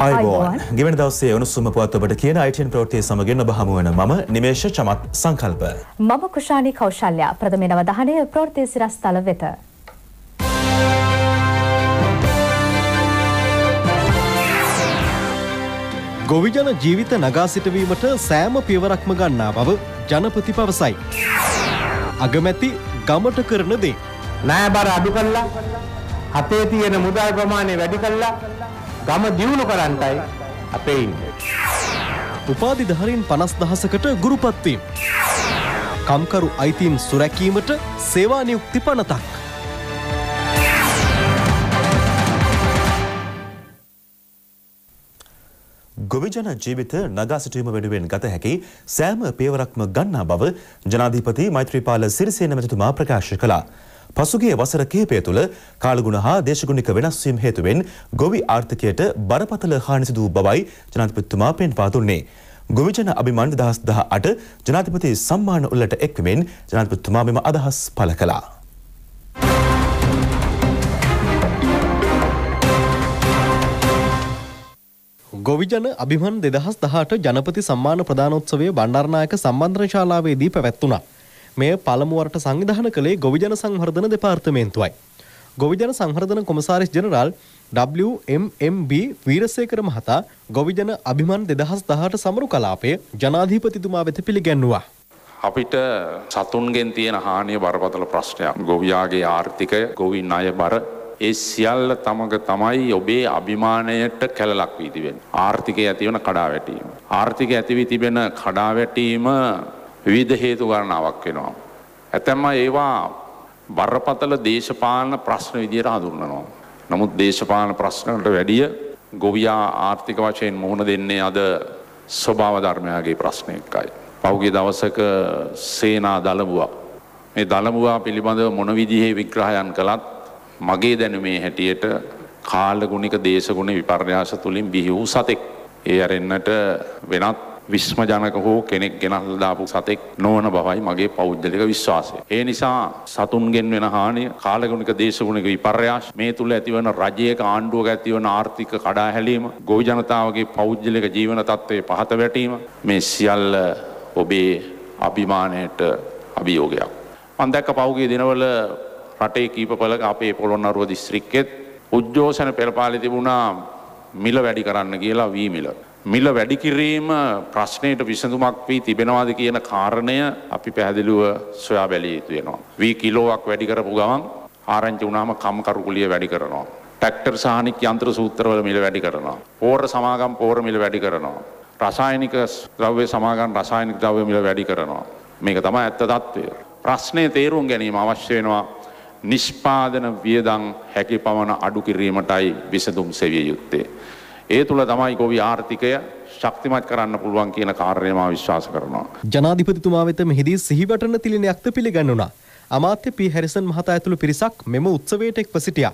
ආයුබෝවන්. ගෙවන දවසේ උණුසුම පුවත් ඔබට කියන ITN ප්‍රවෘත්ති සමගින් ඔබ හමු වන මම නිමේෂ චමත් සංකල්ප. මම කුෂානි කෞශල්‍ය. ප්‍රථම අවධානය ප්‍රවෘත්ති සිරස්තල වෙත. ගොවිජන ජීවිත නගා සිටවීමට සෑම පියවරක්ම ගන්නා බව ජනපති පවසයි. අගමැති ගමට කරන දේ ණය බර අඩු කළා, අතේ තියෙන මුදල් ප්‍රමාණය වැඩි කළා, ගම දියුණු කරන්නයි අපේ ඉන්නේ. උපාධිධාරීන් 50,000කට ගුරුපත් වීම. කම්කරු අයිතීන් සුරැකීමට සේවා නියුක්ති පනතක්. ගොවිජන ජීවිත නගා සිටුවීම වෙනුවෙන් ගත හැකි සෑම පියවරක්ම ගන්නා බව ජනාධිපති මෛත්‍රීපාල සිරිසේන මැතිතුමා ප්‍රකාශ කළා. පසුගිය වසර කිහිපය තුළ කාලගුණ හා දේශගුණික වෙනස් වීම හේතුවෙන් ගොවි ආර්ථිකයට බරපතල හානි සිදු වූ බවයි ජනාධිපතිතුමා පෙන්වා දුන්නේ. ගොවිජන අභිමාන 2018 ජනාධිපති සම්මාන උළෙලට එක්වමින් ජනාධිපතිතුමා මෙම අදහස් පළ කළා. ගොවිජන අභිමාන 2018 ජනපති සම්මාන ප්‍රදානෝත්සවය බණ්ඩාරනායක සම්මන්ත්‍රණ ශාලාවේදී පැවැත්වුණා. මෙය පළමු වරට සංවිධානය කළේ ගොවිජන සංවර්ධන දෙපාර්තමේන්තුවයි. ගොවිජන සංවර්ධන කොමසාරිස් ජෙනරාල් WMMB වීරසේකර මහතා ගොවිජන අභිමාන 2018 සමරු කලාපය ජනාධිපතිතුමා වෙත පිළිගැන්වුවා. අපිට සතුන්ගෙන් තියෙන හානිය බරපතල ප්‍රශ්නයක්. ගොවියාගේ ආර්ථිකය, ගොවි ණය බර ඒ සියල්ල තමග තමයි ඔබේ අභිමානයට කැලලක් වී තිබෙන්නේ. ආර්ථිකය ඇතිවන කඩාවැටීම. ආර්ථිකය ඇති වී තිබෙන කඩාවැටීම විවිධ හේතු ගණනාවක් වෙනවා. ඇතැම්ම ඒවා බරපතල දේශපාලන ප්‍රශ්න විදියට හඳුන්වනවා. නමුත් දේශපාලන ප්‍රශ්නවලට වැඩිය ගොවියා ආර්ථික වශයෙන් මුහුණ දෙන්නේ අද ස්වභාව ධර්මයාගේ ප්‍රශ්න එක්කයි. පහුගිය දවසක සේනා දළබුවා. මේ දළබුවා පිළිබඳව මොන විදිහේ විග්‍රහයන් කළත් මගේ දැනුමේ හැටියට කාලගුණික දේශගුණ විපර්යාස තුලින් බිහි වූ සතෙක්. ඒ ඇරෙන්නට වෙනත් විස්මජනක හෝ කෙනෙක් ගෙනල්ලා දාපු සතෙක් නොවන බවයි මගේ පෞද්ගලික විශ්වාසය. ඒ නිසා සතුන්ගෙන් වෙන හානිය, කාලගුණික දේශගුණික විපර්යාස, මේ තුල ඇතිවන රජයක ආණ්ඩුවක ඇතිවන ආර්ථික කඩාහැලීම, ගොවි ජනතාවගේ පෞද්ගලික ජීවන තත්ත්වයේ පහත වැටීම, මේ සියල්ල ඔබේ අභිමානයට අභියෝගයක්. මම දැක්ක පහුගිය දිනවල රටේ කීප පළක අපේ පොළොන්නරුව දිස්ත්‍රික්කෙත් උද්ඝෝෂණ පෙරපාලි තිබුණා මිල වැඩි කරන්න කියලා වී මිල. මිල වැඩි කිරීම ප්‍රශ්නයට විසඳුමක් වී තිබෙනවාද කියන කාරණය අපි පැහැදිලිව සොයා බැලිය යුතු වෙනවා. වී කිලෝවක් වැඩි කරපු ගමන් ආරංචි වුණාම කම්කරු කුලිය වැඩි කරනවා. ට්‍රැක්ටර් සාහනික යන්ත්‍ර සූත්‍රවල මිල වැඩි කරනවා. පෝර සමාගම් පෝර මිල වැඩි කරනවා. රසායනික ද්‍රව්‍ය සමාගම් රසායනික ද්‍රව්‍ය මිල වැඩි කරනවා. මේක තමයි ඇත්ත తත්වය. ප්‍රශ්නේ තේරුම් ගැනීම අවශ්‍ය වෙනවා. නිෂ්පාදන වියදම් හැකි පමණ අඩු කිරීමටයි විසඳුම් සෙවිය යුත්තේ. ඒ තුල තමයි ගොවි ආර්ථිකය ශක්තිමත් කරන්න පුළුවන් කියන කාරණය මම විශ්වාස කරනවා. ජනාධිපතිතුමා වෙත මෙහිදී සිහිවටන තිලිනයක්ද පිළිගන්නුණා. අමාත්‍ය පී හැරිසන් මහතා ඇතුළු පිරිසක් මෙම උත්සවයට එක්ව සිටියා.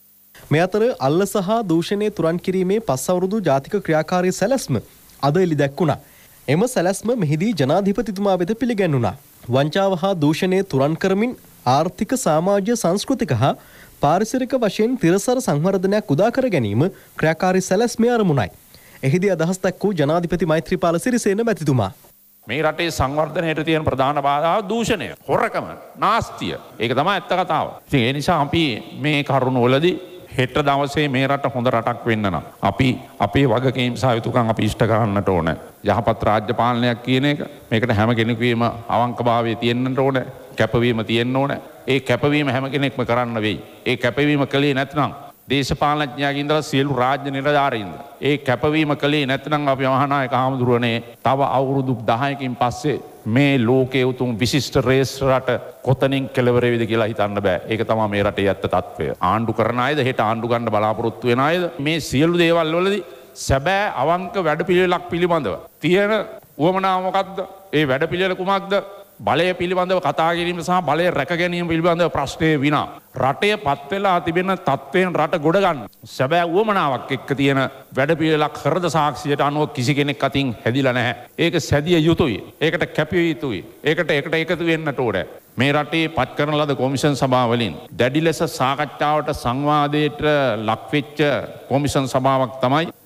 මේ අතර අල්ල සහ දූෂණය තුරන් කිරීමේ 5 අවුරුදු ජාතික ක්‍රියාකාරී සැලැස්ම අද එළි දැක්වුණා. එම සැලැස්ම මෙහිදී ජනාධිපතිතුමා වෙත පිළිගන්නුණා. වංචාව හා දූෂණය තුරන් කරමින් ආර්ථික සමාජීය සංස්කෘතික හා පාරිසරික වශයෙන් තිරසර සංවර්ධනයක් උදා කර ගැනීම ක්‍රියාකාරී සැලැස්මේ අරමුණයි. එහිදී අදහස් දක්වූ ජනාධිපති මෛත්‍රීපාල සිරිසේන මැතිතුමා මේ රටේ සංවර්ධනයට තියෙන ප්‍රධාන බාධාව දූෂණය, හොරකම, නාස්තිය. ඒක තමයි ඇත්ත කතාව. ඉතින් ඒ නිසා අපි මේ කරුණවලදී හෙට දවසේ මේ රට හොඳ රටක් වෙන්න නම් අපි අපේ වගකීම් සහ යුතුකම් අපි ඉෂ්ට කරන්නට ඕන. යහපත් රාජ්‍ය පාලනයක් කියන එක මේකට හැම කෙනෙකුගේම අවංකභාවය තියෙන්නට ඕන. කැපවීම තියෙන්න ඕන. ඒ කැපවීම හැම කෙනෙක්ම කරන්න වෙයි. ඒ කැපවීම කළේ නැත්නම් දේශපාලනඥයාගේ ඉඳලා සියලු රාජ්‍ය නිලධාරීන්ද ඒ කැපවීම කළේ නැත්නම් අපි මහානායක හාමුදුරුවනේ තව අවුරුදු 10කින් පස්සේ මේ ලෝකයේ උතුම් විශිෂ්ට රේස් රට කොතනින් කෙලවර වේවිද කියලා හිතන්න බෑ. ඒක තමයි මේ රටේ ඇත්ත తත්වය. ආණ්ඩු කරන අයද හෙට ආණ්ඩු ගන්න බලාපොරොත්තු වෙන අයද මේ සියලු දේවල් වලදී සැබෑ අවංක වැඩපිළිවෙලක් පිළිබඳව තියෙන උවමනාව මොකක්ද? ඒ වැඩපිළිවෙල කුමක්ද? බලය පිළිබඳව කතා කිරීම සහ බලය රැක ගැනීම පිළිබඳව ප්‍රශ්නය විනා රටේ පත් වෙලා තිබෙන තත්ත්වයෙන් රට ගොඩ ගන්න සැබෑ උවමනාවක් එක්ක තියෙන වැඩපිළිවෙලක් හෘද සාක්ෂියට අනුව කිසි කෙනෙක් අතින් හැදිලා නැහැ. ඒක සැදිය යුතුයි. ඒකට කැපිය යුතුයි. ඒකට එකතු වෙන්නට ඕනේ. මේ රටේ පත් කරන ලද කොමිෂන් සභාවලින් දැඩි ලෙස සාකච්ඡාවට සංවාදයට ලක්වෙච්ච කොමිෂන් සභාවක් තමයි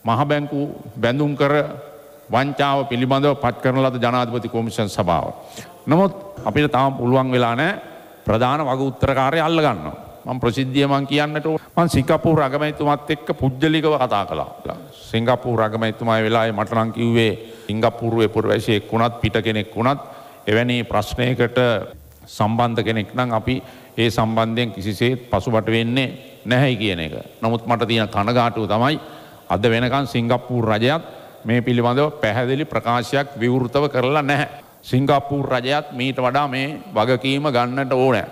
මහ බැංකු බැඳුම් කර වංචාව පිළිබඳව පත් කරන ලද ජනාධිපති කොමිෂන් සභාව. නමුත් අපිට තාම පුළුවන් වෙලා නැහැ ප්‍රධාන වග උත්තරකාරය අල්ල ගන්නවා. මම ප්‍රසිද්ධිය මං කියන්නට මං සිංගප්පූරු අගමැතිතුමත් එක්ක පුජ්‍යලිකව කතා කළා. සිංගප්පූරු අගමැතිතුමා වෙලාවේ මට නම් කිව්වේ සිංගප්පූරුවේ පුරවැසියෙක් වුණත් පිට කෙනෙක් වුණත් එවැනි ප්‍රශ්නයකට සම්බන්ධ කෙනෙක් නම් අපි ඒ සම්බන්ධයෙන් කිසිසේත් පසුබට වෙන්නේ නැහැ කියන එක. නමුත් මට තියෙන කනගාටුව තමයි අද වෙනකන් සිංගප්පූරු රජයත් මේ පිළිබඳව පැහැදිලි ප්‍රකාශයක් විවෘතව කරලා නැහැ. සිංගප්පූරු රජයත් මීට වඩා මේ වගකීම ගන්නට ඕනේ.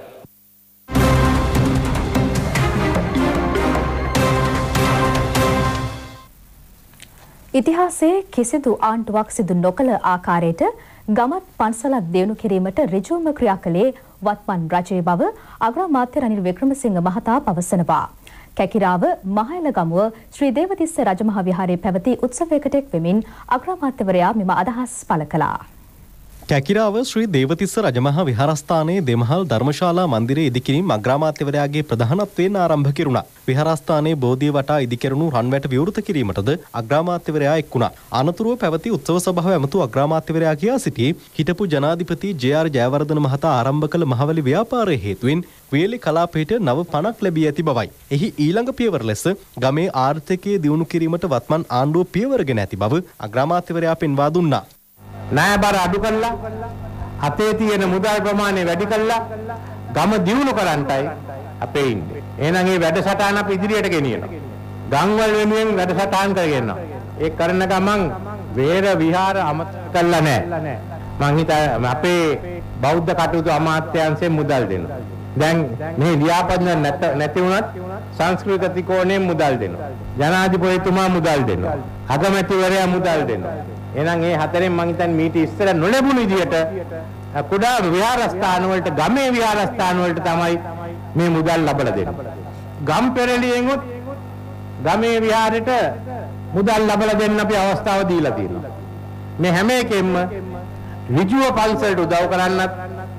ඉතිහාසයේ කිසිදු ආණ්ඩුවක් සිදු නොකළ ආකාරයට ගමත් පන්සලක් දියුණු කිරීමට ඍජුවම ක්‍රියා කළේ වත්මන් රජයේ බව අග්‍රාමාත්‍ය රනිල් වික්‍රමසිංහ මහතා පවසනවා. කැකිරාව මහයලගමුව ශ්‍රී දේවතිස්ස රජමහා විහාරයේ පැවති උත්සවයකට එක් වෙමින් අග්‍රාමාත්‍යවරයා මෙම අදහස් පළ කළා. කැකිරාව ශ්‍රී දේවතිස්ස රජමහා විහාරස්ථානයේ දෙමහල් ධර්මශාලා මන්දිරයේ ඉදිකිරීම අග්‍රාමාත්‍යවරයාගේ ප්‍රධානත්වයෙන් ආරම්භ කෙරුණා. විහාරස්ථානයේ බෝධිය වටා ඉදිකරණු රන්වැට විවෘත කිරීමටද අග්‍රාමාත්‍යවරයා එක් වුණා. අනතුරුව පැවති උත්සව සභාව ඇමතු අග්‍රාමාත්‍යවරයා කියා සිටී හිටපු ජනාධිපති ජේ.ආර්. ජයවර්ධන මහතා ආරම්භ කළ මහවැලි ව්‍යාපාරයේ හේතුවෙන් වේලි කලාපයට නව පණක් ලැබී ඇති බවයි. එහි ඊළඟ පියවර ලෙස ගමේ ආර්ථිකය දියුණු කිරීමට වත්මන් ආණ්ඩුව පියවරගෙන ඇති බව අග්‍රාමාත්‍යවරයා පෙන්වා දුන්නා. ණයබර අඩු කළා අතේ තියෙන මුදල් ප්‍රමාණය වැඩි කළා ගම දියුණු කරන්නයි අපේ ඉන්නේ. එහෙනම් මේ වැඩසටහන අපි ඉදිරියට ගෙනියනවා. ගම්වල වෙනුවෙන් වැඩසටහන් කරගෙනවා. ඒ කරන ගමන් වේර විහාර අමතක කළා නැහැ. මං හිතා අපේ බෞද්ධ කටයුතු අමාත්‍යාංශයෙන් මුදල් දෙනවා. දැන් මේ ලියාපදින නැති වුණත් සංස්කෘතික කෝණයෙන් මුදල් දෙනවා. ජනාධිපතිතුමා මුදල් දෙනවා. අගමැතිවරයා මුදල් දෙනවා. එහෙනම් මේ හතරෙන් මං හිතන්නේ මීට ඉස්සර නොලැබුණු විදියට කුඩා විහාරස්ථාන වලට ගමේ විහාරස්ථාන වලට තමයි මේ මුදල් ලබලා දෙන්නේ. ගම් පෙරළියෙන් උත් ගමේ විහාරෙට මුදල් ලබලා දෙන්න අපි අවස්ථාව දීලා තියෙනවා. මේ හැම එකෙම ඍජුව පන්සලට උදව් කරන්නත්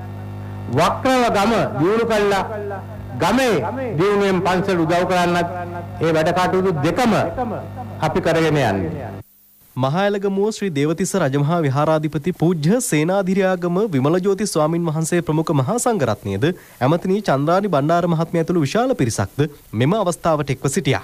වක්‍රව ගම දියුණු කළා ගමේ දියුණුවෙන් පන්සල උදව් කරන්නත් ඒ වැඩ කටයුතු දෙකම අපි කරගෙන යන්නේ. මහයලගමුව ශ්‍රී දේවතිස්ස රජමහා විහාරාධිපති පූජ්‍ය සේනාධිරාගම විමලජෝති ස්වාමින් වහන්සේ ප්‍රමුඛ මහා සංඝරත්නයද ඇමතිනී චන්ද්‍රානි බණ්ඩාර මහත්මිය ඇතුළු විශාල පිරිසක්ද මෙම අවස්ථාවට එක්ව සිටියා.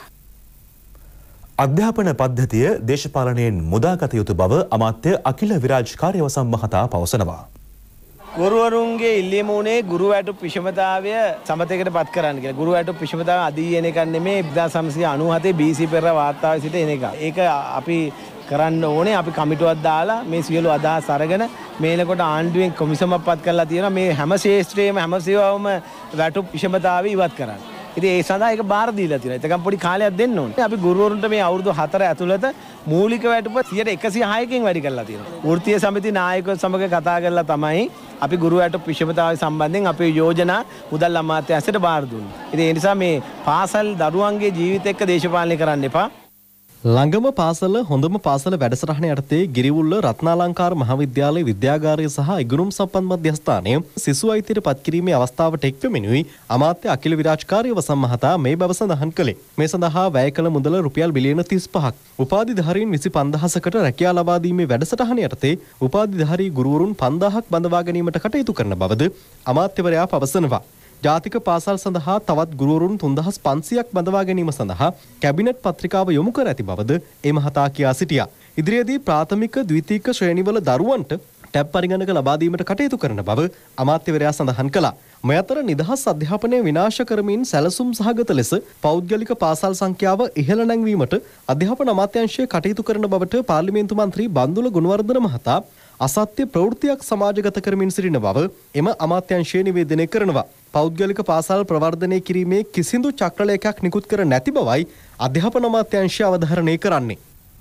අධ්‍යාපන පද්ධතිය දේශපාලනයෙන් මුදාගත යුතු බව අමාත්‍ය අකිල විරාජ් කාර්යවසම් මහතා පවසනවා. ගුරුවරුන්ගේ ඉල්ලීම උනේ ගුරු වැටුප් විෂමතාවය සමතයකට පත් කරන්න කියලා. ගුරු වැටුප් විෂමතාවය අදී එන එකක් නෙමෙයි 1997 BC පෙර වාර්තාවේ සිට එන එක. ඒක අපි කරන්න ඕනේ. අපි කමිටුවක් දාලා මේ සියලු අදහස් අරගෙන මේනකොට ආණ්ඩුවෙන් කොමිසමක් පත් කරලා තියෙනවා මේ හැම ශේෂ්ත්‍රයේම හැම සේවාවම වැටුප් විෂමතාවය ඉවත් කරන්න. ඉතින් ඒ සඳහා ඒක බාර දීලා තියෙනවා. ඒකම් පොඩි කාලයක් දෙන්න ඕනේ. අපි ගුරුවරුන්ට මේ අවුරුදු 4 ඇතුළත මූලික වැටුප 106කින් වැඩි කරලා තියෙනවා. වෘත්තීය සමිති නායකයෝ සමග කතා කරලා තමයි අපි ගුරු වැටුප් විෂමතාවය සම්බන්ධයෙන් අපේ යෝජනා මුදල් අමාත්‍යාංශයට බාර දුන්නා. ඉතින් ඒ නිසා මේ පාසල් දරුවන්ගේ ජීවිත එක්ක දේශපාලනය කරන්න එපා. ළඟම පාසල හොඳම පාසල වැඩසටහන යටතේ ගිරිවුල්ල රත්නාලංකාර මහාවිද්‍යාලයේ විද්‍යාගාරය සහ ඉගෙනුම් සම්පත් මධ්‍යස්ථානය සිසු අයිතියට පත්කිරීමේ අවස්ථාවට එක්වෙමිනුයි අමාත්‍ය අකිල විරාජ් කාර්යවසම් මහතා මේ බව සඳහන් කළේ. මේ සඳහා වැය කළ මුදල රුපියල් බිලියන 35ක්. උපාධිධාරීන් 25000කට රැකියා ලබා දීමේ වැඩසටහන යටතේ උපාධිධාරී ගුරුවරුන් 5000ක් බඳවා ගැනීමට කටයුතු කරන බවද අමාත්‍යවරයා පවසනවා. ජාතික පාසල් සඳහා තවත් ගුරුවරුන් 3500ක් බඳවා ගැනීම සඳහා කැබිනට් පත්‍රිකාව යොමු කර ඇති බවද ඒ මහතා කියා සිටියා. ඉදිරියේදී ප්‍රාථමික ද්විතීක ශ්‍රේණිවල දරුවන්ට ටැබ් පරිගණක ලබා දීමට කටයුතු කරන බව අමාත්‍යවරයා සඳහන් කළා. මේ අතර නිදහස් අධ්‍යාපනය විනාශ කරමින් සැලසුම් සහගත ලෙස පෞද්ගලික පාසල් සංඛ්‍යාව ඉහළ නැංවීමට අධ්‍යාපන අමාත්‍යාංශය කටයුතු කරන බවට පාර්ලිමේන්තු මන්ත්‍රී බන්දුල ගුණවර්ධන මහතා අසත්‍ය ප්‍රවෘත්තියක් සමාජගත කරමින් සිටින බව එම අමාත්‍යාංශය නිවේදනය කරනවා. පෞද්ගලික පාසල් ප්‍රවර්ධනය කිරීමේ කිසිදු චක්‍රලේඛයක් නිකුත් කර නැති බවයි අධ්‍යාපන අමාත්‍යාංශය අවධාරණය කරන්නේ.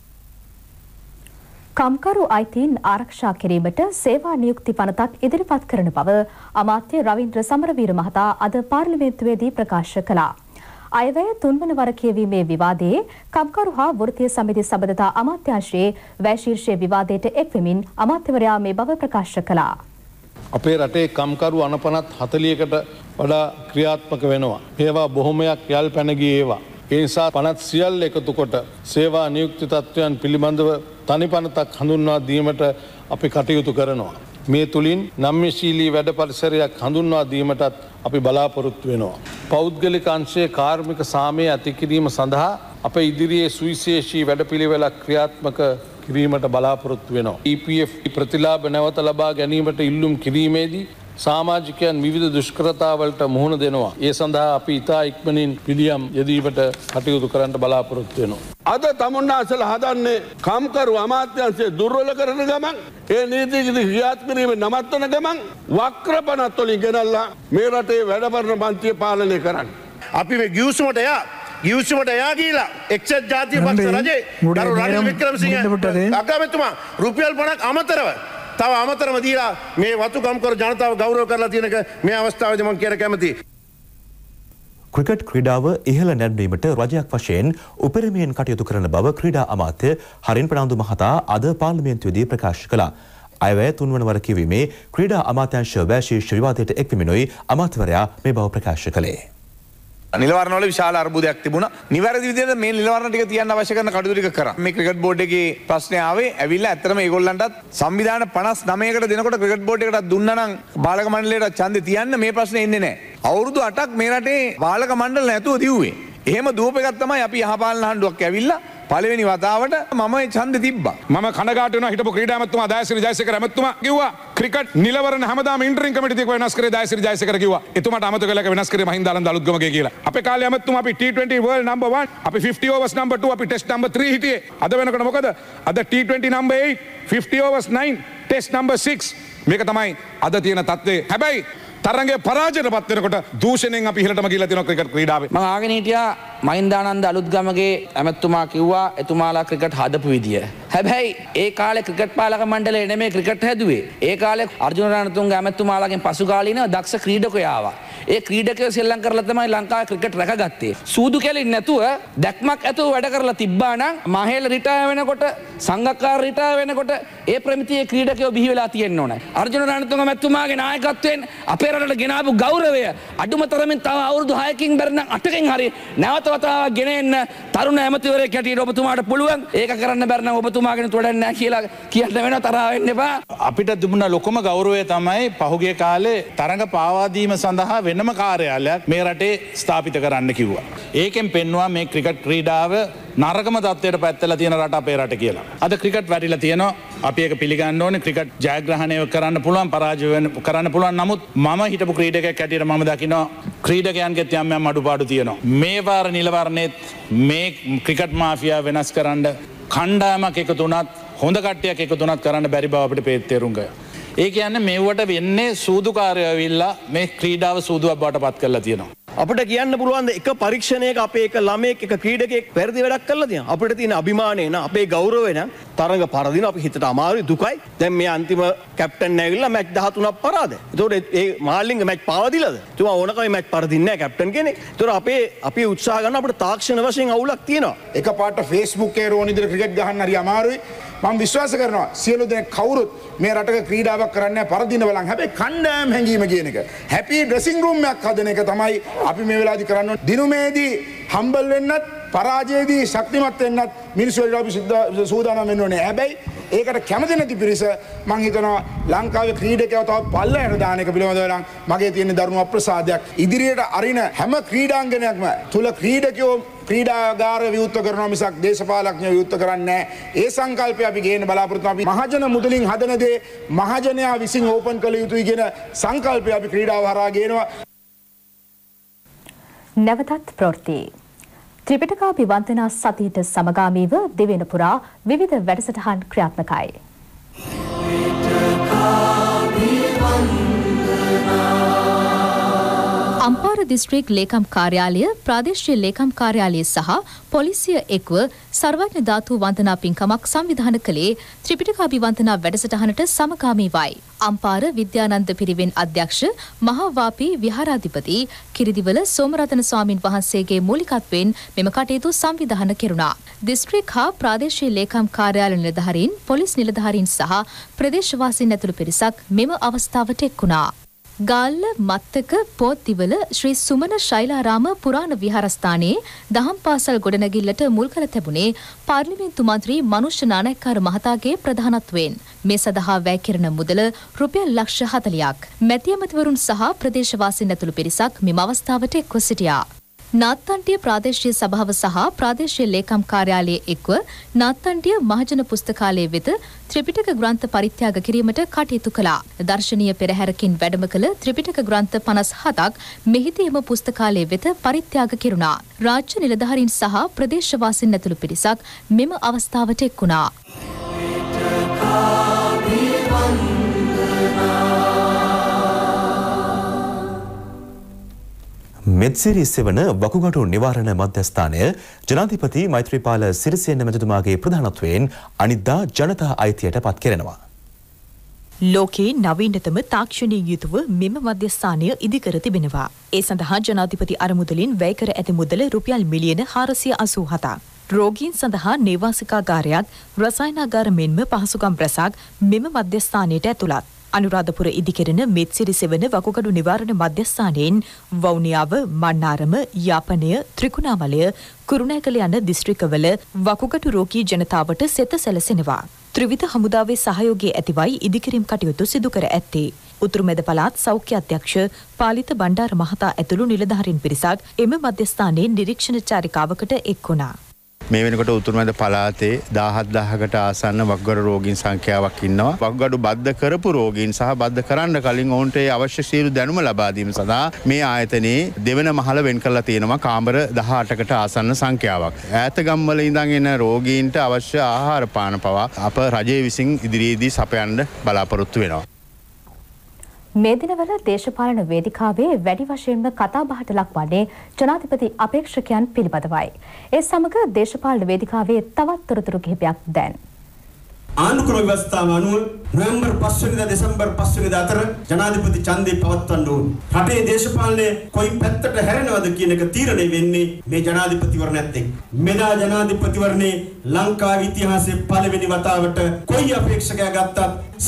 කම්කරු අයිතීන් ආරක්ෂා කිරීමට සේවා නියුක්ති පනතක් ඉදිරිපත් කරන බව අමාත්‍ය රවීන්ද්‍ර සමරවීර මහතා අද පාර්ලිමේන්තුවේදී ප්‍රකාශ කළා. අයවැය තුන්වන වර කියවීමේ විවාදයේ කම්කරු හා වෘත්තීය සමිති සබඳතා අමාත්‍යාංශයේ වැය ශීර්ෂයේ විවාදයට එක්වෙමින් අමාත්‍යවරයා මේ බව ප්‍රකාශ කළා. අපේ රටේ කම්කරු අනපනත් 40කට වඩා ක්‍රියාත්මක වෙනවා. ඒවා බොහොමයක් යල් පැන ගිය ඒවා. ඒ නිසා පනත් සියල්ල එකතු කොට සේවා නියුක්ති තත්ත්වයන් පිළිබඳව තනිපනතක් හඳුන්වා දීමට අපි කටයුතු කරනවා. මේ තුලින් නම්‍යශීලී වැඩ පරිසරයක් හඳුන්වා දීමටත් අපි බලාපොරොත්තු වෙනවා. පෞද්ගලික අංශයේ කාර්මික සාමය ඇති කිරීම සඳහා අප ඉදිරියේ සුවිශේෂී වැඩපිළිවෙලක් ක්‍රියාත්මක කිරීමට බලාපොරොත්තු වෙනවා. EPF ප්‍රතිලාභ නැවත ලබා ගැනීමට ඉල්ලුම් කිරීමේදී සමාජිකයන් විවිධ දුෂ්කරතාවලට මුහුණ දෙනවා. ඒ සඳහා අපි ඉතා ඉක්මනින් පිළියම් යෙදීමට කටයුතු කරන්න බලාපොරොත්තු වෙනවා. අද තමුන්නාසල හදන්නේ කම්කරු අමාත්‍යංශයේ දුර්වල කරන ගමන් ඒ නීති ක්‍රියාත්මක කිරීම නවත්තන ගමන් වක්‍රපනත් වලින් ගෙනල්ලා මේ රටේ වැඩපරන පන්තිය පාලනය කරන්න. අපි මේ ගිවිසුමට යා කියලා එක්සත් ජාතික පක්ෂ රජේ දරු රනිල් වික්‍රමසිංහ අගමැතිතුමා රුපියල් 50ක් අමතරව තව අමතරව දීලා මේ වතුකම්කරු ජනතාව ගෞරව කරලා තියෙනක මේ අවස්ථාවේදී මම කියන්න කැමතියි. ක්‍රිකට් ක්‍රීඩාව ඉහළ නැංවීමට රජයක් වශයෙන් උපරිමයෙන් කටයුතු කරන බව ක්‍රීඩා අමාත්‍ය හරින් ප්‍රනාන්දු මහතා අද පාර්ලිමේන්තුවේදී ප්‍රකාශ කළා. අයවැය 3 වන වර කියවීමේ ක්‍රීඩා අමාත්‍යාංශ වෑශීර්ෂ විවාදයට එක්වෙමිනුයි අමාත්‍යවරයා මේ බව ප්‍රකාශ කළේ. නිලවරණවල විශාල අර්බුදයක් තිබුණා. නිවැරදි විදිහට මේ නිලවරණ ටික තියන්න අවශ්‍ය කරන කටයුතු ටික කරා. මේ ක්‍රිකට් බෝඩ් එකේ ප්‍රශ්නේ ආවේ ඇවිල්ලා ඇත්තටම ඒගොල්ලන්ටත් සංවිධාන 59කට දෙනකොට ක්‍රිකට් බෝඩ් එකටත් දුන්නා නම් බාලක මණ්ඩලයට ඡන්දේ තියන්න මේ ප්‍රශ්නේ එන්නේ නැහැ. අවුරුදු 8ක් මේ රටේ බාලක මණ්ඩල නැතුව දිව්වේ. එහෙම දුවප එකක් තමයි අපි යහපාලන ආණ්ඩුවක් ඇවිල්ලා පළවෙනි වතාවට මම ඒ ඡන්දේ තිබ්බා. මම කනගාටු වෙනවා හිටපු ක්‍රීඩා ඇමතුමා දයාසිරි ජයසේකර ඇමතුමා කිව්වා ක්‍රිකට් නිලවරණ හැමදාම ඉන්ටරිම් කමිටුව එක වෙනස් කරේ දයාසිරි ජයසේකර කිව්වා. එතුමාට අමතක වෙලා වෙනස් කරේ මහින්ද ආනන්ද අලුත්ගමගේ කියලා. අපේ කාලේ ඇමතුමා අපි T20 world number 1 අපි 50 overs number 2 අපි test number 3 හිටියේ. අද වෙනකොට මොකද? අද T20 number 8 50 overs 9 test number 6 මේක තමයි අද තියෙන තත්ත්වය. හැබැයි තරගේ පරාජයට පත් වෙනකොට දූෂණයෙන් අපි ඉහළටම ගිහිල්ලා තියෙනවා ක්‍රිකට් ක්‍රීඩාවේ. මම ආගෙන හිටියා මහින්දානන්ද අලුත්ගමගේ ඇමතුමා කිව්වා එතුමාලා ක්‍රිකට් හදපු විදිය. හැබැයි ඒ කාලේ ක්‍රිකට් පාලක මණ්ඩලය නෙමෙයි ක්‍රිකට් හැදුවේ. ඒ කාලේ අර්ජුන රණතුංග ඇමතුමාලාගෙන් පසු කාලීනව දක්ෂ ක්‍රීඩකයෝ ආවා. ඒ ක්‍රීඩකයෝ සෙල්ලම් කරලා තමයි ලංකාවේ ක්‍රිකට් රැකගත්තේ. සූදු කෙලින් නැතුව දැක්මක් ඇතුව වැඩ කරලා තිබ්බා නම් මහේල රිටයර් වෙනකොට සංගක්කාර රිටයර් වෙනකොට ඒ ප්‍රමිතියේ ක්‍රීඩකයෝ බිහි වෙලා තියෙන්න ඕනේ. අර්ජුන රණතුංග මැතිතුමාගේ නායකත්වයෙන් අපේ රටට ගෙනාවු ගෞරවය අඩුම තරමින් තව අවුරුදු 6කින් බැරි නම් 8කින් හරි නැවත වතාවක් ගෙන එන්න තරුණ ඇමතිවරයෙක් හැටියට ඔබතුමාට පුළුවන්. ඒක කරන්න බැරි නම් ඔබතුමාගෙන් තොඩන්නේ නැහැ කියලා කියන්න වෙනවා. තරහ වෙන්න එපා. අපිට තිබුණ ලොකුම ගෞරවය තමයි පහුගිය කාලේ තරඟ පාවා දීම සඳහා වෙනම කාර්යාලයක් මේ රටේ ස්ථාපිත කරන්න කිව්වා. ඒකෙන් පෙන්වුවා මේ ක්‍රිකට් ක්‍රීඩාව නරකම තත්ත්වයට පැත්තලා තියෙන රට අපේ රට කියලා. අද ක්‍රිකට් වැටිලා තියෙනවා. අපි ඒක පිළිගන්න ඕනේ. ක්‍රිකට් ජයග්‍රහණය කරන්න පුළුවන්, පරාජය කරන්න පුළුවන්. නමුත් මම හිටපු ක්‍රීඩකයෙක් හැටියට මම දකිනවා ක්‍රීඩකයන්ගෙත් යම් අඩුපාඩු තියෙනවා. මේ වාර නිලවරණෙත් මේ ක්‍රිකට් මාෆියා වෙනස් කරන්න කණ්ඩායමක් එකතු වුණත් හොඳ කට්ටියක් එකතු වුණත් කරන්න බැරි බව අපිට තේරුම් ගියා. ඒ කියන්නේ මේවට වෙන්නේ සූදුකාරයෝ ඇවිල්ලා මේ ක්‍රීඩාව සූදුවක් බවට පත් කරලා තියෙනවා. අපිට කියන්න පුළුවන් එක පරීක්ෂණයක අපේ එක ළමයෙක් එක ක්‍රීඩකයෙක් වැරදි වැඩක් කරලා තියෙනවා. අපිට තියෙන අභිමානය න අපේ ගෞරවය න තරඟ පරදින අපි හිතට අමාරුයි දුකයි. දැන් මේ අන්තිම කැප්ටන් ඇවිල්ලා මැච් 13ක් පරාද. ඒතකොට ඒ මාල්ලින්ග මැච් පාවා දීලාද? තුමා ඕනකම මැච් පරදින්නේ නැහැ කැප්ටන් කෙනෙක්. ඒතකොට අපි උත්සාහ ගන්න අපිට තාක්ෂණ වශයෙන් අවුලක් තියෙනවා. එකපාරට Facebook එකේ රෝන් ඉදිරියට ක්‍රිකට් ගහන්න හරි අමාරුයි. මම විශ්වාස කරනවා සියලු දෙනෙක් කවුරුත් මේ රටක ක්‍රීඩාවක් කරන්නේ පරදින බලන්. හැබැයි කණ්ඩායම් හැංගීම කියන එක හැපි ඩ්‍රෙසිං රූම් එකක් හදන එක තමයි අපි මේ වෙලාවේදී කරන්න ඕනේ. දිනුමේදී හම්බල් වෙන්නත් පරාජයේදී ශක්තිමත් වෙන්නත් මිනිස්සු වලට අපි සූදානම් වෙන්න ඕනේ. හැබැයි ඒකට කැමති නැති පිරිස මං හිතනවා ලංකාවේ ක්‍රීඩකයව තව පල්ලයට දාන එක පිළිබඳව නම් මගේ තියෙන දරුණු අප්‍රසාදයක්. ඉදිරියට අරින හැම ක්‍රීඩාංගනයක්ම තුල ක්‍රීඩකයෝ ක්‍රීඩාගාර විවෘත කරනවා මිසක් දේශපාලඥයෝ විවෘත කරන්නේ නැහැ. ඒ සංකල්පය අපි ගේන්න බලාපොරොත්තු අපි මහජන මුදලින් හදන දේ මහජනයා විසින් ඕපන් කළ යුතුයි කියන සංකල්පය අපි ක්‍රීඩාව හරහා ගේනවා. නැවතත් ප්‍රවෘත්ති ත්‍රිපිටකාභිවන්දනා සතියට සමගාමීව දෙවෙන පුරා විවිධ වැඩසටහන් ක්‍රියාත්මකයි. අම්පාර දිස්ත්‍රික් ලේකම් කාර්යාලය, ප්‍රාදේශීය ලේකම් කාර්යාලය සහ පොලිසිය එක්ව සර්වඥ ධාතු වන්දනා පින්කමක් සංවිධාන කළේ ත්‍රිපිටකාභිවන්දනා වැඩසටහනට සමගාමීවයි. අම්පාර විද්‍යානන්ද පිරිවෙන් අධ්‍යක්ෂ මහා වාපී විහාරාධිපති කිරිදිවල සෝමරතන ස්වාමින් වහන්සේගේ මූලිකත්වයෙන් මෙම කටයුතු සංවිධානය කෙරුණා. දිස්ත්‍රික් හා ප්‍රාදේශීය ලේකම් කාර්යාල නිලධාරීන්, පොලිස් නිලධාරීන් සහ ප්‍රදේශවාසීන් ඇතුළු පිරිසක් මෙම අවස්ථාවට එක් වුණා. ගාල්ල මත්තක පොත්තිවල ශ්‍රී සුමන ශෛලාරාම පුරාණ විහාරස්ථානයේ දහම් පාසල් ගොඩනැගිල්ලට මුල් කර තිබුණේ පාර්ලිමේන්තු මන්ත්‍රී මනුෂ්‍ය නානායක්කාර මහතාගේ ප්‍රධානත්වයෙන්. මේ සඳහා වැය කෙරෙන මුදල රුපියල් ලක්ෂ 40ක්. මැති ඇමතිවරුන් සහ ප්‍රදේශවාසීන් ඇතුළු පිරිසක් මෙම අවස්ථාවට එක්ව සිටියා. නාත්තන්ටිය ප්‍රාදේශීය සභාව සහ ප්‍රාදේශීය ලේකම් කාර්යාලයේ එක්ව නාත්තන්ටිය මහජන පුස්තකාලයේ වෙත ත්‍රිපිටක ග්‍රන්ථ පරිත්‍යාග කිරීමට කටයුතු කළා. දර්ශනීය පෙරහැරකින් වැඩම කළ ත්‍රිපිටක ග්‍රන්ථ 57ක් මෙහිදී එම පුස්තකාලයේ වෙත පරිත්‍යාග කෙරුණා. රාජ්‍ය නිලධාරීන් සහ ප්‍රදේශවාසීන් ඇතුළු පිරිසක් මෙම අවස්ථාවට එක් වුණා. මෙත්සිරි සෙවන වකුගඩු නිවාරණ මධ්‍යස්ථානය ජනාධිපති මෛත්‍රීපාල සිරිසේන මැතිතුමාගේ ප්‍රධානත්වයෙන් අනිද්දා ජනතා අයිතියට පත් කෙරෙනවා. ලෝකයේ නවීනතම තාක්ෂණික යුතුව මෙම මධ්‍යස්ථානය ඉදිකර තිබෙනවා. ඒ සඳහා ජනාධිපති අරමුදලින් වැය කර ඇති මුදල රුපියල් මිලියන 487ක්. රෝගීන් සඳහා නේවාසිකාගාරයක්, රසායනාගාර මෙන්ම පහසුකම් රැසක් මෙම මධ්‍යස්ථානයට ඇතුළත්. අනුරාධපුර ඉදිකෙරෙන මෙත්සිරි සෙවන වකුගඩු නිවාරණ මධ්‍යස්ථානයෙන් වවුනියාව, මන්නාරම, යාපනය, ත්‍රිකුණාමලය, කුරුණෑගල යන දිස්ත්‍රික්කවල වකුගඩු රෝගී ජනතාවට සෙත සැලසෙනවා. ත්‍රිවිධ හමුදාවේ සහයෝගය ඇතිවයි ඉදිකිරීම් කටයුතු සිදු කර ඇත්තේ. උතුරු මැද පළාත් සෞඛ්‍ය අධ්‍යක්ෂ පාලිත බණ්ඩාර මහතා ඇතුළු නිලධාරීන් පිරිසක් එම මධ්‍යස්ථානයේ නිරීක්ෂණ චාරිකාවකට එක් වුණා. මේ වෙනකොට උතුරුමැද පළාතේ 17000කට ආසන්න වකුගඩු රෝගීන් සංඛ්‍යාවක් ඉන්නවා. වකුගඩු බද්ධ කරපු රෝගීන් සහ බද්ධ කරන්න කලින් ඔවුන්ට අවශ්‍ය සියලු දැනුම ලබා දීම සඳහා මේ ආයතනයේ දෙවන මහල වෙන් කරලා තියෙනවා කාමර 18කට ආසන්න සංඛ්‍යාවක්. ඈත ගම්වල ඉඳන් එන රෝගීන්ට අවශ්‍ය ආහාර පාන පවා අප රජය විසින් ඉදිරියේදී සපයන්න බලාපොරොත්තු වෙනවා. මේ දිනවල දේශපාලන වේදිකාවේ වැඩි වශයෙන්ම කතාබහට ලක්වන්නේ ජනාධිපති අපේක්ෂකයන් පිළිබඳවයි. ඒ සමග දේශපාලන වේදිකාවේ තවත් තොරතුරු කිහිපයක් දැන්. ආණ්ඩුක්‍රම ව්‍යවස්ථාව අනුව නොවැම්බර් 5 වෙනිදා දෙසැම්බර් 5 වෙනිදා අතර ජනාධිපති ඡන්දය පවත්වන්න ඕනේ. රටේ දේශපාලනය කොයි පැත්තට හැරෙනවද කියන එක තීරණය වෙන්නේ මේ ජනාධිපතිවරණයත් එක්ක. මෙදා ජනාධිපතිවරණේ ලංකාවේ ඉතිහාසයේ පළවෙනි වතාවට කොයි අපේක්ෂකයා ගත්තත්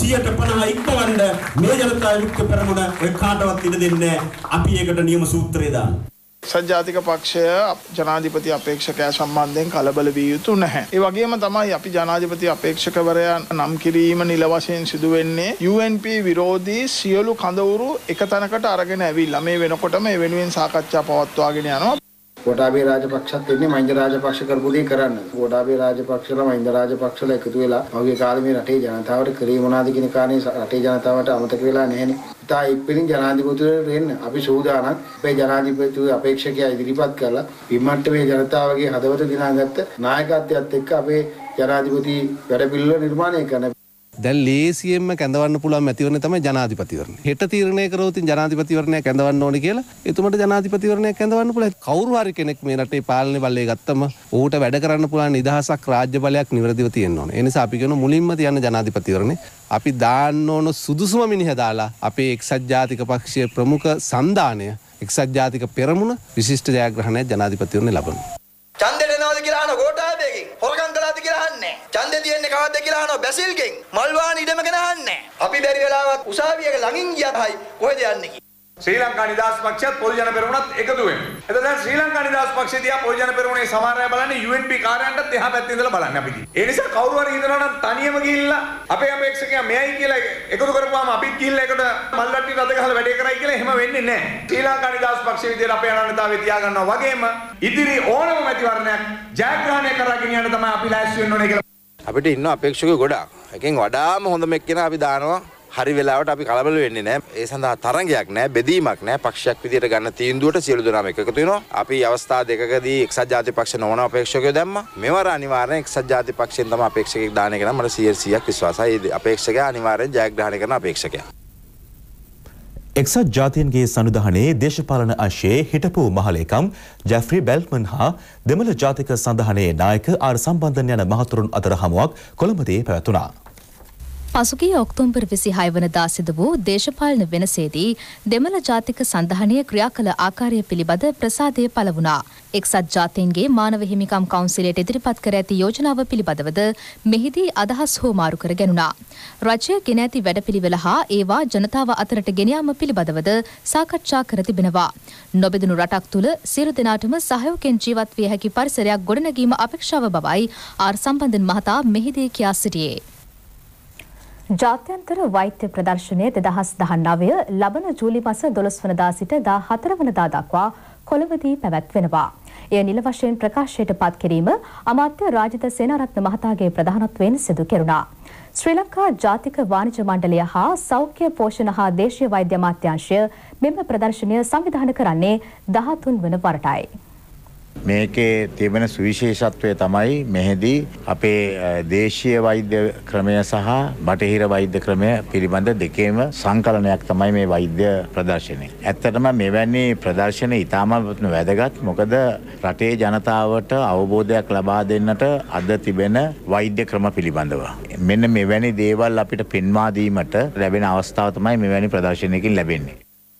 150 ඉක්මවන්න මේ ජනතා විමුක්ති පෙරමුණ ඒ කාටවත් ඉඩ දෙන්නේ නැහැ. අපි ඒකට නියම සූත්‍රය දානවා. සජාතික පක්ෂය ජනාධිපති අපේක්ෂකයා සම්බන්ධයෙන් කලබල විය යුතු නැහැ. ඒ වගේම තමයි අපි ජනාධිපති අපේක්ෂකවරයා නම් කිරීම නිල වශයෙන් සිදු වෙන්නේ UNP විරෝධී සියලු කඳවුරු එක තැනකට අරගෙන ඇවිල්ලා මේ වෙනකොටම ඒ වෙනුවෙන් සාකච්ඡා පවත්වාගෙන යනවා. ගෝඨාභය රාජපක්ෂත් එන්නේ මහින්ද රාජපක්ෂ කරපු දේ කරන්න. ගෝඨාභය රාජපක්ෂලා මහින්ද රාජපක්ෂලා එකතු වෙලා මගේ කාලේ මේ රටේ ජනතාවට කරේ මොනවද කියන කාරණේ රටේ ජනතාවට අමතක වෙලා නැහැනේ. ඉතින් ඉක්පිරින් ජනාධිපතිවරයෙක් වෙන්න අපි සූදානම්. අපේ ජනාධිපතිතුමා අපේක්ෂකයා ඉදිරිපත් කළා විමට්ටමේ ජනතාවගේ හදවත දිනාගත්ත නායකත්වයත් එක්ක අපේ ජනාධිපති වැඩපිළිවෙල නිර්මාණය කරන දැන් ලේසියෙන්ම කැඳවන්න පුළුවන් මැතිවරණය තමයි ජනාධිපතිවරණය. හෙට තීරණය කරොත් ජනාධිපතිවරණයක් කැඳවන්න ඕනේ කියලා එතුමට ජනාධිපතිවරණයක් කැඳවන්න පුළුවන්. කවුරු හරි කෙනෙක් මේ රටේ පාලන බලය ගත්තම ඌට වැඩ කරන්න පුළුවන් නිදහසක් රාජ්‍ය බලයක් නිවැරදිව තියෙන්න ඕනේ. ඒ නිසා අපි කියන මුලින්ම තියන්න ජනාධිපතිවරණේ අපි දාන්න ඕන සුදුසුම මිනිහ දාලා අපේ එක්සත් ජාතික පක්ෂයේ ප්‍රමුඛ සන්දානය එක්සත් ජාතික පෙරමුණ විශිෂ්ට ජයග්‍රහණයක් ජනාධිපතිවරණේ ලබනවා. ඡන්දෙට එනවද කියලා අහන ගෝඨාභයගෙන් හොරකම් කළාද කියලා අහන්නේ. ඡන්දේ තියෙන්නේ කවද්ද කියලා අහනවා බැසිල්ගෙන්. මල්වාන ඉඩම ගැන අහන්නේ. අපි බැරි වෙලාවත් උසාවියක ළඟින් ගියත් හයි කොහෙද යන්නේ කියලා. ශ්‍රී ලංකා නිදහස් පක්ෂයත් පොදු ජන පෙරමුණත් එකතු වෙනවා. එතකොට දැන් ශ්‍රී ලංකා නිදහස් පක්ෂය දිහා පොදු ජන පෙරමුණේ සමහර අය බලන්නේ UNP කාර්යාලයන්ටත් එහා පැත්තේ ඉඳලා බලන්නේ අපි. ඒ නිසා කවුරු හරි හිතනවා නම් තනියම ගිහිල්ලා අපේ අපේක්ෂකයා මෙයයි කියලා එකතු කරපුවාම අපිත් ගිහිල්ලා ඒකට මල්ලට්ටි රද ගහලා වැඩේ කරයි කියලා එහෙම වෙන්නේ නැහැ. ශ්‍රී ලංකා නිදහස් පක්ෂය විදිහට අපේ අනන්‍යතාවය තියාගන්නවා වගේම ඉදිරි ඕනම මැතිවරණයක් ජයග්‍රහණය කරා ගෙනියන්න තමයි අපි ලෑස්ති වෙන්න ඕනේ කියලා. අපිට ඉන්න අපේක්ෂකයෝ ගොඩාක්. එකෙන් වඩාම හොඳම එක්කෙනා අපි දානවා. හරි වෙලාවට අපි කලබල වෙන්නේ නැහැ. ඒ සඳහා තරංගයක් නැහැ, බෙදීමක් නැහැ. පක්ෂයක් විදියට ගන්න තීන්දුවට සියලු දෙනාම එකතු වෙනවා. අපි අවස්ථා දෙකකදී එක්සත් ජාතික පක්ෂ නොවන අපේක්ෂකයෝ දැම්මා. මෙවර අනිවාර්යෙන් එක්සත් ජාතික පක්ෂයෙන් තමයි අපේක්ෂකෙක් දාන එක නම් මට 100%ක් විශ්වාසයි. ඒ අපේක්ෂකයා අනිවාර්යෙන් ජයග්‍රහණය කරන අපේක්ෂකයා. එක්සත් ජාතීන්ගේ සංවිධානයේ දේශපාලන අංශයේ හිටපු මහලේකම් ජැෆ්රි බෙල්ට්මන් හා දෙමළ ජාතික සංවිධානයේ නායක ආර් සම්බන්ධන් යන මහතුරුන් අතර හමුවක් කොළඹදී පැවැතුණා. පසුගිය ඔක්තෝබර් 26 වනදා සිදු වූ දේශපාලන වෙනසේදී දෙමළ ජාතික සංධානය ක්‍රියා කළ ආකාරය පිළිබඳ ප්‍රසාදය පළ වුණා. එක්සත් ජාතීන්ගේ මානව හිමිකම් කවුන්සිලයට ඉදිරිපත් කර ඇති යෝජනාව පිළිබඳවද මෙහිදී අදහස් හෝමාරු කර ගැනුණා. රජය ගෙන ඇති වැඩපිළිවෙල හා ඒවා ජනතාව අතරට ගෙන යාම පිළිබඳවද සාකච්ඡා කර තිබෙනවා. නොබෙදුණු රටක් තුළ සියලු දෙනාටම සහයෝගයෙන් ජීවත් විය හැකි පරිසරයක් ගොඩනැගීම අපේක්ෂාව බවයි ආර් සම්බන්ධන් මහතා මෙහිදී කියා සිටියේ. ජාත්‍යන්තර වෛද්‍ය ප්‍රදර්ශනය 2019 ලබන ජූලි මාස 12 වනදා සිට 14 වනදා දක්වා කොළඹදී පැවැත්වෙනවා. එය නිල වශයෙන් ප්‍රකාශයට පත් කිරීම අමාත්‍ය රාජිත සේනාරත්න මහතාගේ ප්‍රධානත්වයෙන් සිදු කෙරුණා. ශ්‍රී ලංකා ජාතික වාණිජ මණ්ඩලය හා සෞඛ්‍ය පෝෂණ හා දේශීය වෛද්‍ය අමාත්‍යාංශය මෙම ප්‍රදර්ශනය සංවිධානය කරන්නේ 13 වන වරටයි. මේකේ තිබෙන සුවිශේෂත්වය තමයි මෙහිදී අපේ දේශීය වෛද්‍ය ක්‍රමය සහ බටහිර වෛද්‍ය ක්‍රමය පිළිබඳ දෙකේම සංකලනයක් තමයි මේ වෛද්‍ය ප්‍රදර්ශනය. ඇත්තටම මෙවැනි ප්‍රදර්ශන ඉතාමත් වැදගත්. මොකද රටේ ජනතාවට අවබෝධයක් ලබා දෙන්නට අද තිබෙන වෛද්‍ය ක්‍රම පිළිබඳව. මෙන්න මෙවැනි දේවල් අපිට පෙන්වා දීමට ලැබෙන අවස්ථාව තමයි මෙවැනි ප්‍රදර්ශනයකින් ලැබෙන්නේ.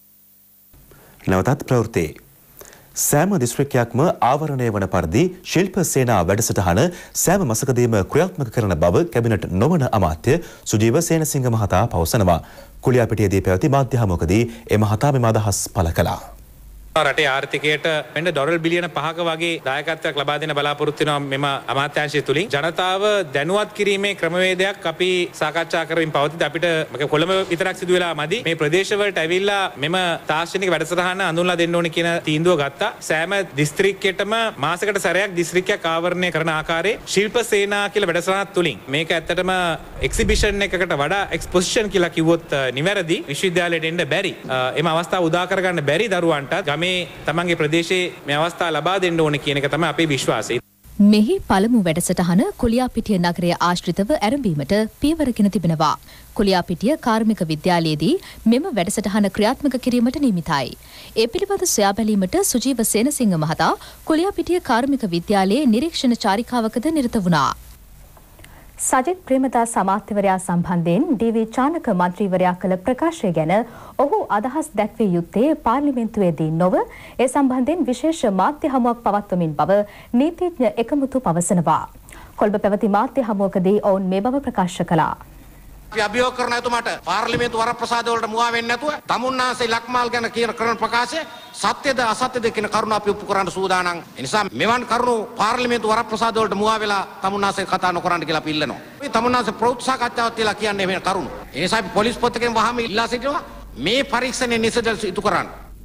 නැවතත් ප්‍රවෘත්ති සෑම දිස්ත්‍රික්කයක්ම ආවරණය වන පරිදි ශිල්ප සේනා වැඩසටහන සෑම මාසකදීම ක්‍රියාත්මක කරන බව කැබිනට් නොවන අමාත්‍ය සුජීව සේනසිංහ මහතා පවසනවා. කුලියාපිටියේදී පැවති මාධ්‍ය හමුවකදී එම මහතා මෙම අදහස් පළ කළා. රටේ ආර්ථිකයට වෙන ඩොලර් බිලියන 5ක වගේ දායකත්වයක් ලබා දෙන බලාපොරොත්තු වෙනවා මෙම අමාත්‍යාංශය තුලින්. ජනතාව දැනුවත් කිරීමේ ක්‍රමවේදයක් අපි සාකච්ඡා කරමින් පවතිද්දී අපිට කොළඹ විතරක් සිදු වෙලා මදි. මේ ප්‍රදේශවලට ඇවිල්ලා මෙම තාක්ෂණික වැඩසටහන අඳුන්ලා දෙන්න ඕනේ කියන තීන්දුව ගත්තා. සෑම දිස්ත්‍රික්කයකටම මාසයකට සැරයක් දිස්ත්‍රික්කයක් ආවරණය කරන ආකාරයේ ශිල්ප සේනා කියලා වැඩසටහනක් තුලින් මේක ඇත්තටම එක්සිබිෂන් එකකට වඩා එක්ස්පොසිෂන් කියලා කිව්වොත් නිවැරදි. විශ්වවිද්‍යාලයට එන්න බැරි එම අවස්ථාව උදා කරගන්න බැරි දරුවන්ට මේ තමන්ගේ ප්‍රදේශයේ මේ අවස්ථාව ලබා දෙන්න ඕනේ කියන එක තමයි අපේ විශ්වාසය. මෙහි පළමු වැඩසටහන කුලියාපිටිය නගරය ආශ්‍රිතව ආරම්භීමට පියවරගෙන තිබෙනවා. කුලියාපිටිය කාර්මික විද්‍යාලයේදී මෙම වැඩසටහන ක්‍රියාත්මක කිරීමට නියමිතයි. ඒ පිළිබඳ සොයා බැලීමට සුජීව සේනසිංහ මහතා කුලියාපිටිය කාර්මික විද්‍යාලයේ නිරීක්ෂණ චාරිකාවකද නිරත වුණා. සජිත් ප්‍රේමදාස අමාත්‍යවරයා සම්බන්ධයෙන් ඩී.වී. චානක මන්ත්‍රීවරයා කළ ප්‍රකාශය ගැන ඔහු අදහස් දැක්විය යුත්තේ පාර්ලිමේන්තුවේදී නොව ඒ සම්බන්ධයෙන් විශේෂ මාධ්‍ය හමුවක් පවත්වමින් බව නීතිඥ එකමුතු පවසනවා. කොළඹ පැවති මාධ්‍ය හමුවකදී ඔවුන් මේ බව ප්‍රකාශ කළා. අපි අභියෝග කරන එතුමාට පාර්ලිමේන්තු වරප්‍රසාද වලට මුවා වෙන්නේ නැතුව තමුන්නාසේ ලක්මාල් ගැන කියන කරන ප්‍රකාශය සත්‍යද අසත්‍යද කියන කරුණ අපි ඔප්පු කරන්න සූදානම්. ඒ නිසා මෙවන් කරුණු පාර්ලිමේන්තු වරප්‍රසාද වලට මුවා වෙලා තමුන්නාසේ කතා නොකරන්න කියලා අපි ඉල්ලනවා. මේ තමුන්නාසේ ප්‍රෞත්සාහකතාවක් තියලා කියන්නේ මේ කරුණු. ඒ නිසා අපි පොලිස් පොතකින් වහම ඉල්ලා සිටිනවා මේ පරීක්ෂණය නිසදල් ඉටු කරන්න.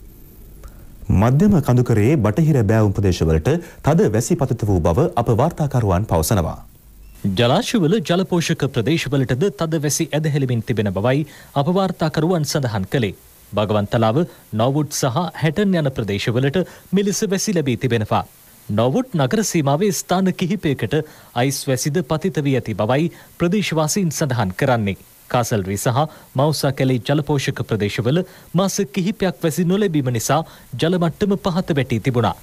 මධ්‍යම කඳුකරේ බටහිර බෑවුම් ප්‍රදේශවලට තද වැසි පතිත වූ බව අප වාර්තාකරුවන් පවසනවා. ජලාශවල ජලපෝෂක ප්‍රදේශවලටද තද වැසි ඇදහෙළමින් තිබෙන බවයි අප වාර්තාකරුවන් සඳහන් කළේ. භගවන්තලාව නොවුඩ් සහ හැටන් යන ප්‍රදේශවලට මෙලෙස වැසි ලැබී තිබෙනවා. නොවුඩ් නගර සීමාවේ ස්ථාන කිහිපයකට අයිස් වැසිද පතිත වී ඇති බවයි ප්‍රදේශවාසීන් සඳහන් කරන්නේ. කාසල්රි සහ මවුසා කැලේ ජලපෝෂක ප්‍රදේශවල මාස කිහිපයක් වැසි නොලැබීම නිසා ජල මට්ටම පහත වැටී තිබුණා.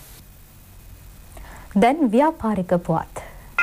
දැන් ව්‍යාපාරික පුවත්.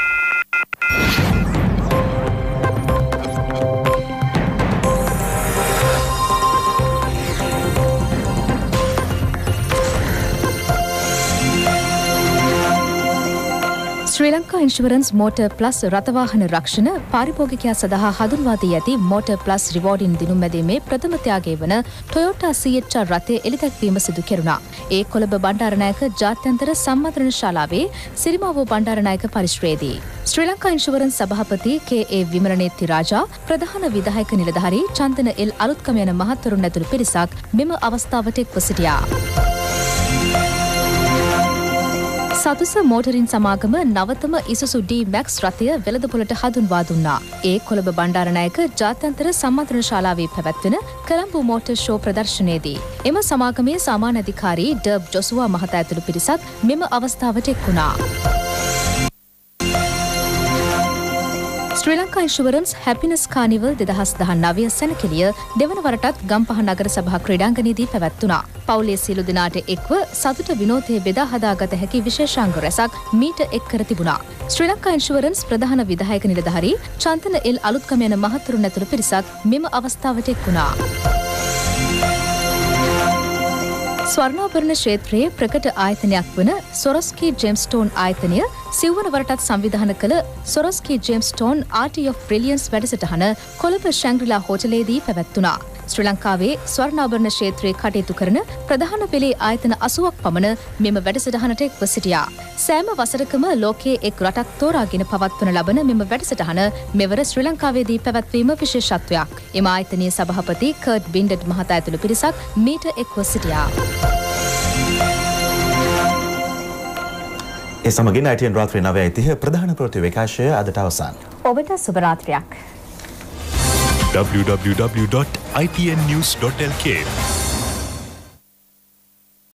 Sri Lanka insurance motor plus රථවාහන රක්ෂණ පාරිභෝගිකයා සඳහා හඳුන්වා දී ඇති මෝටර් ප්ලස් රිවෝඩින් දිනුම් මැදීමේ ප්‍රථම ත්‍යාගය වන ටොයෝටා CHR රථය එළිදැක්වීම සිදු කෙරුණා. ඒ කොළඹ බණ්ඩාරනායක ජාත්‍යන්තර සම්මන්ත්‍රණ ශාලාවේ සිරිමාවෝ බණ්ඩාරනායක පරිශ්‍රයේදී ශ්‍රී ලංකා ඉන්ෂුරන්ස් සභාපති K.A. විමරණේත්ති රාජා ප්‍රධාන විධායක නිලධාරී චන්දන එල් අලුත්කම යන මහත්වරුන් ඇතුළු පිරිසක් මෙම අවස්ථාවට එක්ව සිටියා. සතුස මෝටරින් සමාගම නවතම ඉසුසු D-Max රථය වෙළඳපොළට හඳුන්වා දුන්නා. ඒ කොළඹ බණ්ඩාරනායක ජාත්‍යන්තර සම්මන්ත්‍රණ ශාලාවේ පැවැත්වෙන කොළඹ මෝටර් ෂෝ ප්‍රදර්ශනයේදී එම සමාගමේ සාමාන්‍ය අධිකාරී ඩර්බ් ජොසුවා මහතා ඇතුළු පිරිසක් මෙම අවස්ථාවට එක් වුණා. Sri Lanka insurance happiness carnival 2019 සැනකෙළිය දෙවන වරටත් ගම්පහ නගර සභා ක්‍රීඩාංගණයේදී පැවැත්වුණා. පවුලේ සියලු දෙනාට එක්ව සතුට විනෝදයේ බෙදා හදාගත හැකි විශේෂාංග රැසක් මීට එක් කර තිබුණා. ශ්‍රී ලංකා ඉන්ෂුරන්ස් ප්‍රධාන විධායක නිලධාරී චන්තන එල් අලුත්කම යන මහතුරුන් ඇතුළු පිරිසක් මෙම අවස්ථාවට එක් වුණා. ස්වර්ණාභරණ ක්ෂේත්‍රයේ ප්‍රකට ආයතනයක් වන සොරස්කී ජේම්ස්ටෝන් ආයතනය සිව්වන වරටත් සංවිධාන කළ සොරස්කී ජේම්ස්ටෝන් ආර්ටි ඔෆ් බ්‍රිලියන්ස් වැඩසටහන කොළඹ ශැංග්‍රීලා හෝටලයේදී පැවැත්වුණා. ශ්‍රී ලංකාවේ ස්වර්ණාභරණ ක්ෂේත්‍රයේ කටයුතු කරන ප්‍රධාන පෙළේ ආයතන 80ක් පමණ මෙම වැඩසටහනට එක්ව සිටියා. සෑම වසරකම ලෝකයේ එක් රටක් තෝරාගෙන පවත්වන ලබන මෙම වැඩසටහන මෙවර ශ්‍රී ලංකාවේදී පැවැත්වීම විශේෂත්වයක්. එම ආයතනයේ සභාපති කර්ට් බින්ඩඩ් මහතා ඇතුළු පිරිසක් මීට එක්ව සිටියා. ඒ සමගින් ITN රාත්‍රී 9:30 ප්‍රධාන ප්‍රවෘත්ති විකාශය අදට අවසන්. ඔබට සුබ රාත්‍රියක්. www.itnnews.lk